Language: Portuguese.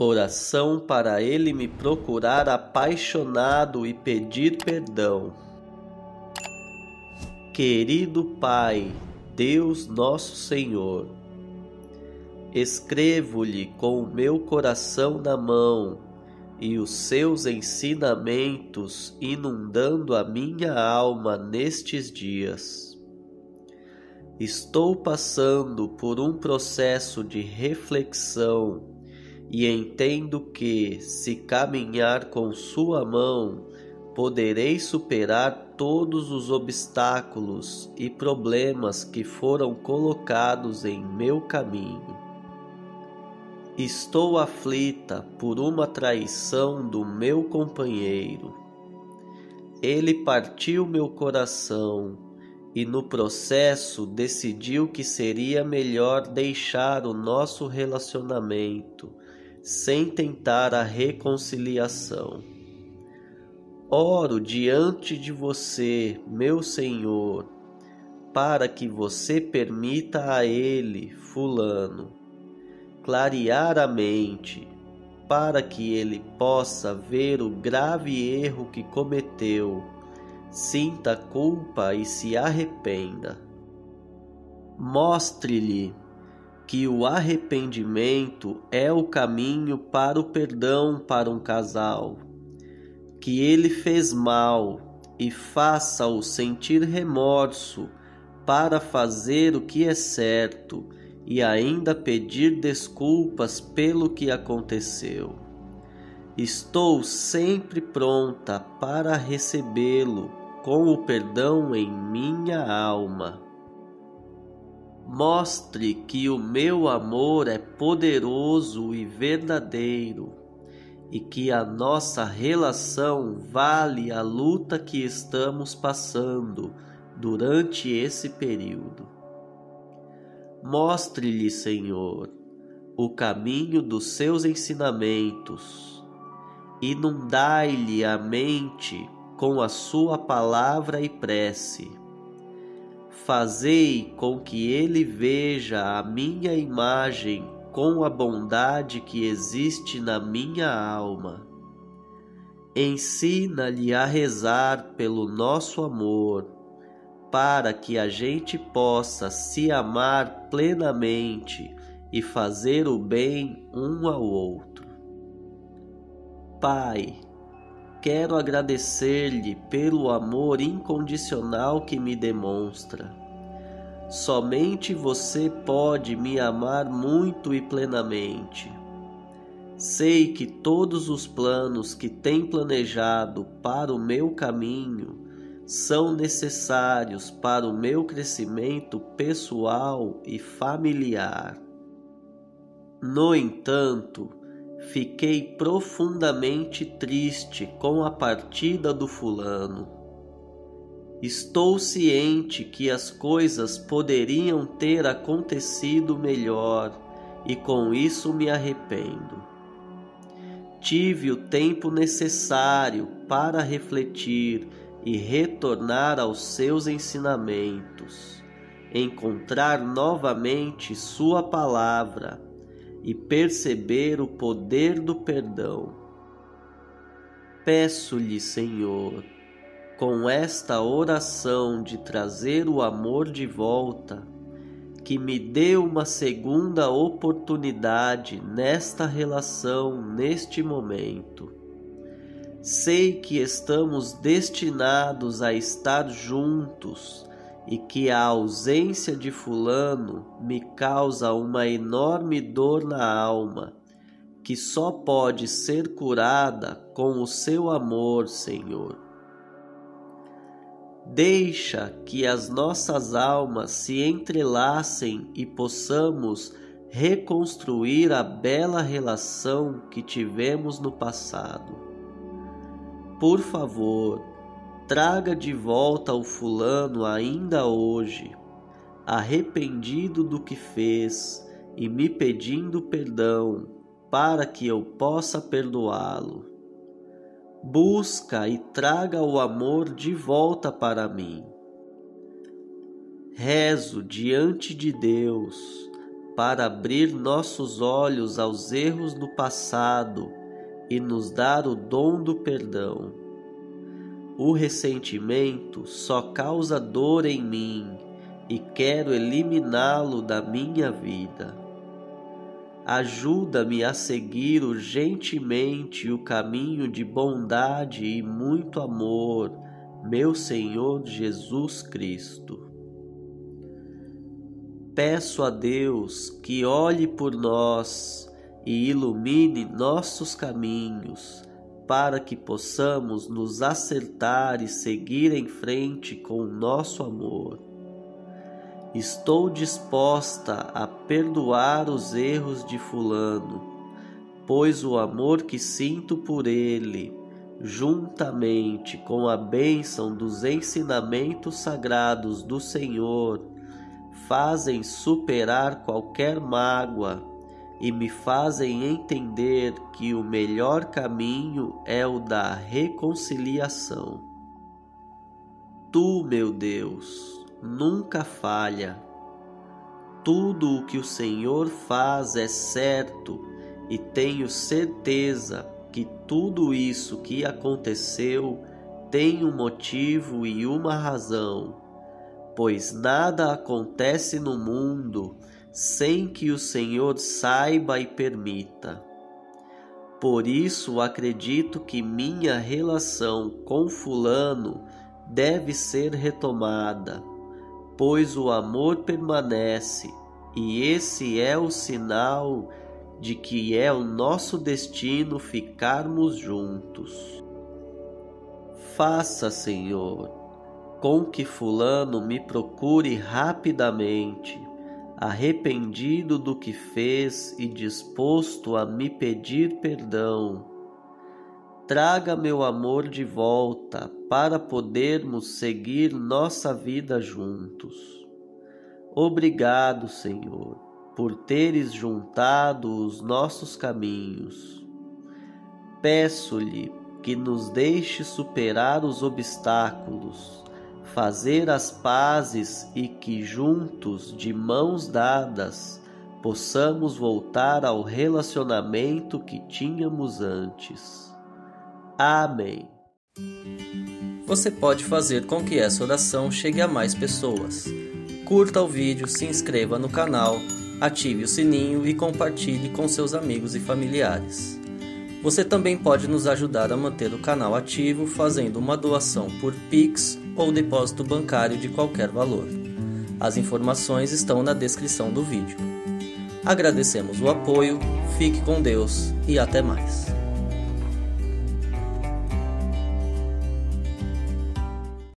Oração para ele me procurar apaixonado e pedir perdão. Querido Pai, Deus nosso Senhor, escrevo-lhe com o meu coração na mão e os seus ensinamentos inundando a minha alma nestes dias. Estou passando por um processo de reflexão e entendo que, se caminhar com sua mão, poderei superar todos os obstáculos e problemas que foram colocados em meu caminho. Estou aflita por uma traição do meu companheiro. Ele partiu meu coração e no processo decidiu que seria melhor deixar o nosso relacionamento sem tentar a reconciliação. Oro diante de você, meu Senhor, para que você permita a ele, fulano, clarear a mente, para que ele possa ver o grave erro que cometeu, sinta culpa e se arrependa. Mostre-lhe que o arrependimento é o caminho para o perdão para um casal, que ele fez mal e faça-o sentir remorso para fazer o que é certo e ainda pedir desculpas pelo que aconteceu. Estou sempre pronta para recebê-lo com o perdão em minha alma. Mostre que o meu amor é poderoso e verdadeiro e que a nossa relação vale a luta que estamos passando durante esse período. Mostre-lhe, Senhor, o caminho dos seus ensinamentos. Inundai-lhe a mente com a sua palavra e prece. Fazei com que ele veja a minha imagem com a bondade que existe na minha alma. Ensina-lhe a rezar pelo nosso amor, para que a gente possa se amar plenamente e fazer o bem um ao outro. Pai, quero agradecer-lhe pelo amor incondicional que me demonstra. Somente você pode me amar muito e plenamente. Sei que todos os planos que tem planejado para o meu caminho são necessários para o meu crescimento pessoal e familiar. No entanto, fiquei profundamente triste com a partida do fulano. Estou ciente que as coisas poderiam ter acontecido melhor e com isso me arrependo. Tive o tempo necessário para refletir e retornar aos seus ensinamentos, encontrar novamente sua palavra e perceber o poder do perdão. Peço-lhe, Senhor, com esta oração de trazer o amor de volta, que me dê uma segunda oportunidade nesta relação, neste momento. Sei que estamos destinados a estar juntos e que a ausência de fulano me causa uma enorme dor na alma, que só pode ser curada com o seu amor, Senhor. Deixa que as nossas almas se entrelacem e possamos reconstruir a bela relação que tivemos no passado. Por favor, traga de volta o fulano ainda hoje, arrependido do que fez e me pedindo perdão para que eu possa perdoá-lo. Busca e traga o amor de volta para mim. Rezo diante de Deus para abrir nossos olhos aos erros do passado e nos dar o dom do perdão. O ressentimento só causa dor em mim e quero eliminá-lo da minha vida. Ajuda-me a seguir urgentemente o caminho de bondade e muito amor, meu Senhor Jesus Cristo. Peço a Deus que olhe por nós e ilumine nossos caminhos, para que possamos nos acertar e seguir em frente com o nosso amor. Estou disposta a perdoar os erros de fulano, pois o amor que sinto por ele, juntamente com a bênção dos ensinamentos sagrados do Senhor, fazem superar qualquer mágoa e me fazem entender que o melhor caminho é o da reconciliação. Tu, meu Deus, nunca falha. Tudo o que o Senhor faz é certo e tenho certeza que tudo isso que aconteceu tem um motivo e uma razão, pois nada acontece no mundo sem que o Senhor saiba e permita. Por isso acredito que minha relação com fulano deve ser retomada, pois o amor permanece e esse é o sinal de que é o nosso destino ficarmos juntos. Faça, Senhor, com que fulano me procure rapidamente, arrependido do que fez e disposto a me pedir perdão. Traga meu amor de volta para podermos seguir nossa vida juntos. Obrigado, Senhor, por teres juntado os nossos caminhos. Peço-lhe que nos deixe superar os obstáculos, fazer as pazes e que juntos, de mãos dadas, possamos voltar ao relacionamento que tínhamos antes. Amém. Você pode fazer com que essa oração chegue a mais pessoas. Curta o vídeo, se inscreva no canal, ative o sininho e compartilhe com seus amigos e familiares. Você também pode nos ajudar a manter o canal ativo fazendo uma doação por Pix ou depósito bancário de qualquer valor. As informações estão na descrição do vídeo. Agradecemos o apoio, fique com Deus e até mais.